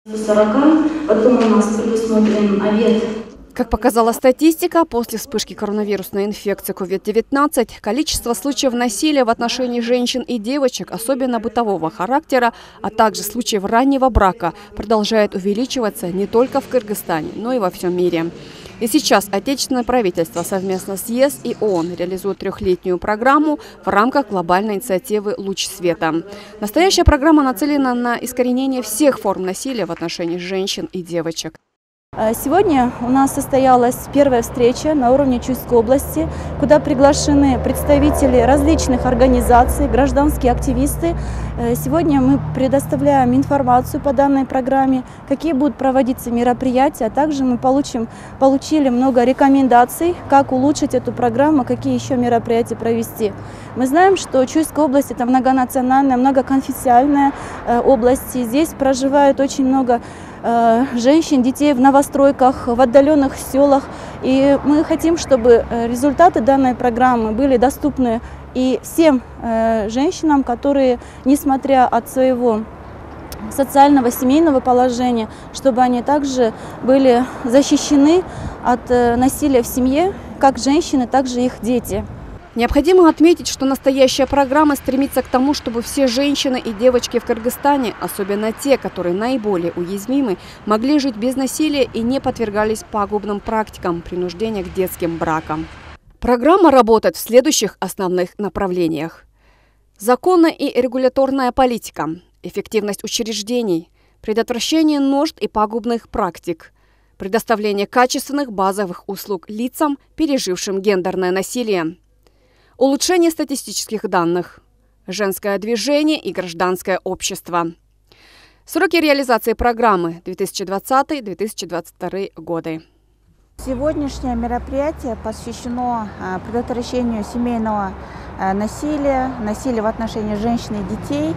Потом у нас предусмотрен обед. Как показала статистика, после вспышки коронавирусной инфекции COVID-19 количество случаев насилия в отношении женщин и девочек, особенно бытового характера, а также случаев раннего брака, продолжает увеличиваться не только в Кыргызстане, но и во всем мире. И сейчас отечественное правительство совместно с ЕС и ООН реализует трехлетнюю программу в рамках глобальной инициативы «Луч света». Настоящая программа нацелена на искоренение всех форм насилия в отношении женщин и девочек. Сегодня у нас состоялась первая встреча на уровне Чуйской области, куда приглашены представители различных организаций, гражданские активисты. Сегодня мы предоставляем информацию по данной программе, какие будут проводиться мероприятия, а также мы получили много рекомендаций, как улучшить эту программу, какие еще мероприятия провести. Мы знаем, что Чуйская область – это многонациональная, многоконфессиональная область, и здесь проживает очень много женщин, детей в новостройках, в отдаленных селах. И мы хотим, чтобы результаты данной программы были доступны и всем женщинам, которые, несмотря от своего социального, семейного положения, чтобы они также были защищены от насилия в семье, как женщины, так же их дети. Необходимо отметить, что настоящая программа стремится к тому, чтобы все женщины и девочки в Кыргызстане, особенно те, которые наиболее уязвимы, могли жить без насилия и не подвергались пагубным практикам принуждения к детским бракам. Программа работает в следующих основных направлениях: законная и регуляторная политика, эффективность учреждений, предотвращение нужд и пагубных практик, предоставление качественных базовых услуг лицам, пережившим гендерное насилие, улучшение статистических данных, женское движение и гражданское общество. Сроки реализации программы 2020-2022 годы. Сегодняшнее мероприятие посвящено предотвращению семейного насилия, насилия в отношении женщин и детей.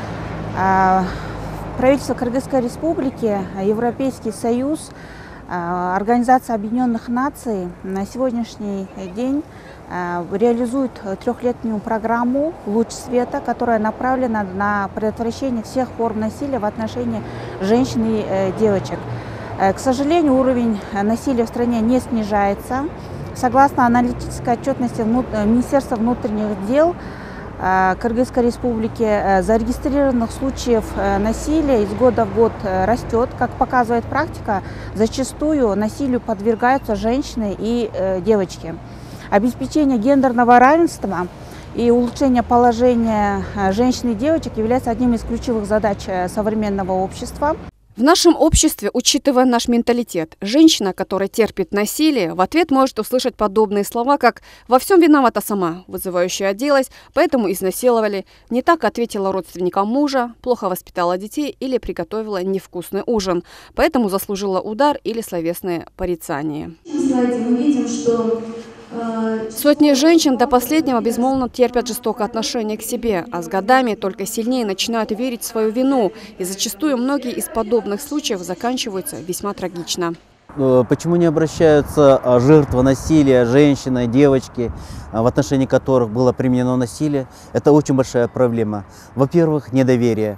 Правительство Кыргызской Республики, Европейский Союз, Организация Объединенных Наций на сегодняшний день реализует трехлетнюю программу «Луч света», которая направлена на предотвращение всех форм насилия в отношении женщин и девочек. К сожалению, уровень насилия в стране не снижается. Согласно аналитической отчетности Министерства внутренних дел Кыргызской Республики, зарегистрированных случаев насилия из года в год растет. Как показывает практика, зачастую насилию подвергаются женщины и девочки. Обеспечение гендерного равенства и улучшение положения женщин и девочек является одним из ключевых задач современного общества. В нашем обществе, учитывая наш менталитет, женщина, которая терпит насилие, в ответ может услышать подобные слова, как «во всем виновата сама», вызывающая оделась, поэтому изнасиловали, не так ответила родственникам мужа, плохо воспитала детей или приготовила невкусный ужин, поэтому заслужила удар или словесное порицание. На слайде мы видим, что сотни женщин до последнего безмолвно терпят жестокое отношение к себе, а с годами только сильнее начинают верить в свою вину. И зачастую многие из подобных случаев заканчиваются весьма трагично. Почему не обращаются жертвы насилия, женщины, девочки, в отношении которых было применено насилие? Это очень большая проблема. Во-первых, недоверие.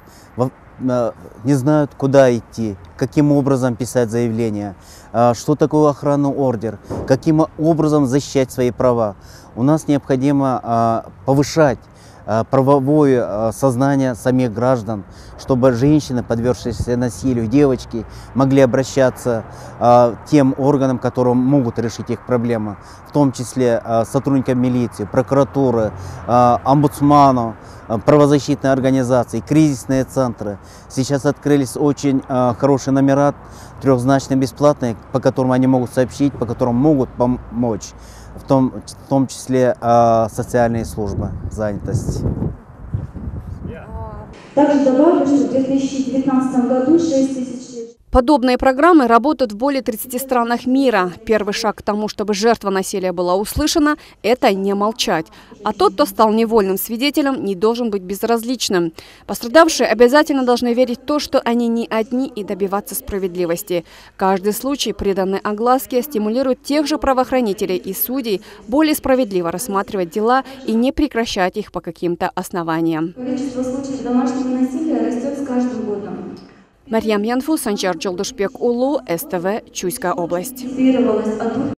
Не знают, куда идти, каким образом писать заявление, что такое охранный ордер, каким образом защищать свои права. У нас необходимо повышать правовое сознание самих граждан, чтобы женщины, подвергшиеся насилию, девочки, могли обращаться к тем органам, которые могут решить их проблемы, в том числе сотрудникам милиции, прокуратуры, омбудсману, правозащитные организации, кризисные центры. Сейчас открылись очень хорошие номера, трехзначные, бесплатные, по которым они могут сообщить, по которым могут помочь, в том числе социальные службы занятости. также добавлю, что в 2019 году 6 тысяч. Подобные программы работают в более 30 странах мира. Первый шаг к тому, чтобы жертва насилия была услышана, это не молчать. А тот, кто стал невольным свидетелем, не должен быть безразличным. Пострадавшие обязательно должны верить в то, что они не одни, и добиваться справедливости. Каждый случай, преданный огласке, стимулирует тех же правоохранителей и судей более справедливо рассматривать дела и не прекращать их по каким-то основаниям. Количество случаев домашнего насилия растет с каждым годом. Марьям Янфу, Санчар Джолдушбек Улу, СТВ, Чуйская область.